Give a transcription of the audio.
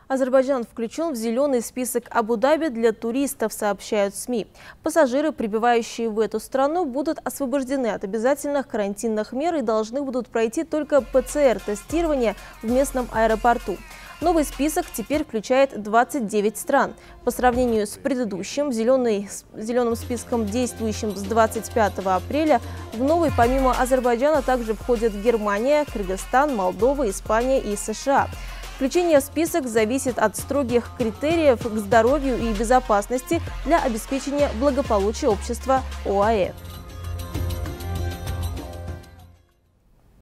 Азербайджан включен в зеленый список Абу-Даби для туристов, сообщают СМИ. Пассажиры, прибывающие в эту страну, будут освобождены от обязательных карантинных мер и должны будут пройти только ПЦР-тестирование в местном аэропорту. Новый список теперь включает 29 стран. По сравнению с предыдущим зеленым списком, действующим с 25 апреля, в новый помимо Азербайджана также входят Германия, Кыргызстан, Молдова, Испания и США. Включение в список зависит от строгих критериев к здоровью и безопасности для обеспечения благополучия общества ОАЭ.